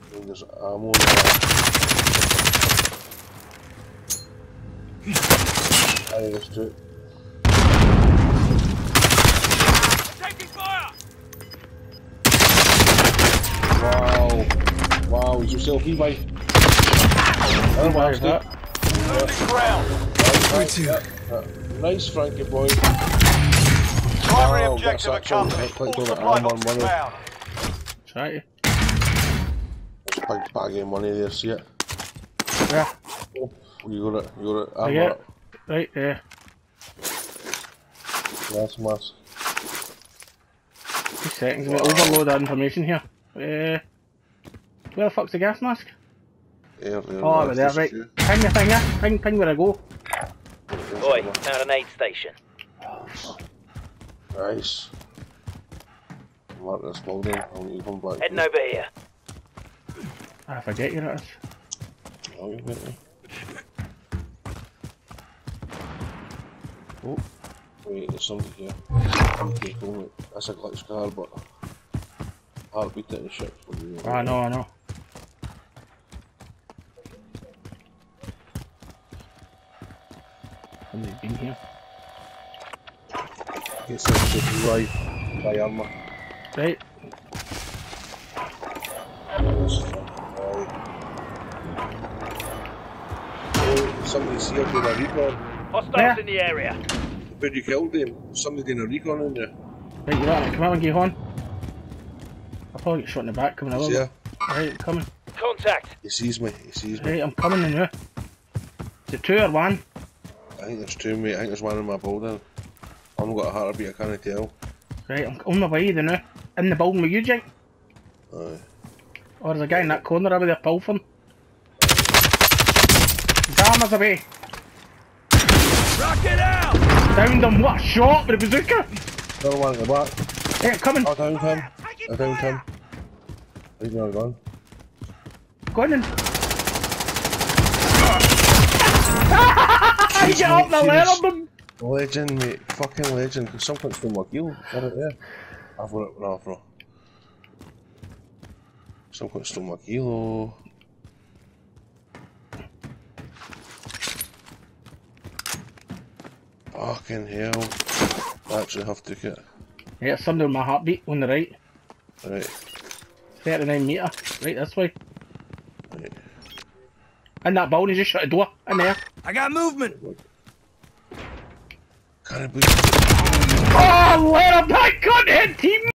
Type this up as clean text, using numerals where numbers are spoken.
There's ammo there. Aye, let's do it. Taking fire! Wow. Wow, he's yourself, he by. Oh, Where's that? Losing ground. Nice, Frankie boy. Primary Wow, objective that's actually accomplished. All clicked on it, supply arm on boxes money. found. Try to. There's a big bag of money there, see it? Yeah. Oh, you got it, you got it. I get it. Right there. Last mask. 2 seconds, I'm gonna overload that information here. Where the fuck's the gas mask? There, Oh, over there, right. Ping the thing, yeah? Ping where I go. Oi, found an aid station. Nice. Mark this building, I'll need to come back. Heading over here. I forget you it is. Oh, you wait me. Oh. Wait, there's somebody here. Okay, cool. That's a glitch car, but I'll beat it in the ship for you. I know. Somebody's been here. Get some to drive by armor. Right. Oh, somebody's here doing a recon. Hostiles in the area. Where you killed him? Somebody doing a recon in there. Right, you want to come out and get on? I'll probably get shot in the back coming over. Yeah. Right, I'm coming. Contact. He sees me, he sees me. Right, I'm coming in now. Is it 2 or 1? I think there's two, mate. I think there's one in my building. I haven't got a heartbeat, I can't tell. Right, I'm on my way there now. In the building with you, Jake. Aye. Or there's a guy in that corner over there, pulping. Damn away. Rock it out! Downed him, what a shot with a bazooka! Another one at the back. Hey, coming! I downed him. I downed him. He's not gone. Go on in. I get up and I let him! Legend, mate. Fucking legend. Because something's from my heel. Got it there. I've got it now, bro. Something's stole my kilo. Fucking hell. I actually have to get. Yeah, somebody with my heartbeat on the right. Right. 39 metre. Right this way. Right. In that building, just shut the door. In there. I got movement! Can I be? Oh, let him back! Content team!